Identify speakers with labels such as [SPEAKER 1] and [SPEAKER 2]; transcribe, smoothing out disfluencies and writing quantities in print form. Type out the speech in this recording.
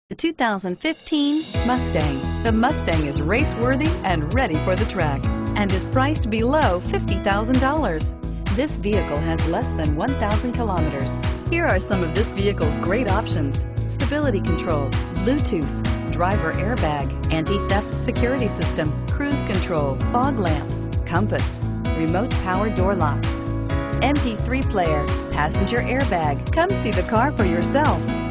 [SPEAKER 1] The 2015 Mustang. The Mustang is race-worthy and ready for the track and is priced below $50,000. This vehicle has less than 1,000 kilometers. Here are some of this vehicle's great options: stability control, Bluetooth, driver airbag, anti-theft security system, cruise control, fog lamps, compass, remote power door locks, MP3 player, passenger airbag. Come see the car for yourself.